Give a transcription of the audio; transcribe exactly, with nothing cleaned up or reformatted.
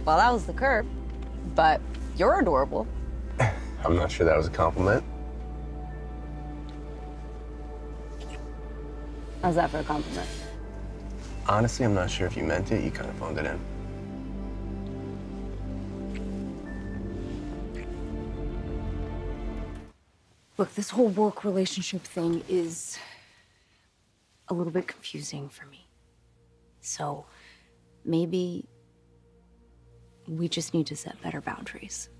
Well, that was the curve, but you're adorable. I'm not sure that was a compliment. How's that for a compliment? Honestly, I'm not sure if you meant it. You kind of phoned it in. Look, this whole work relationship thing is a little bit confusing for me. So maybe we just need to set better boundaries.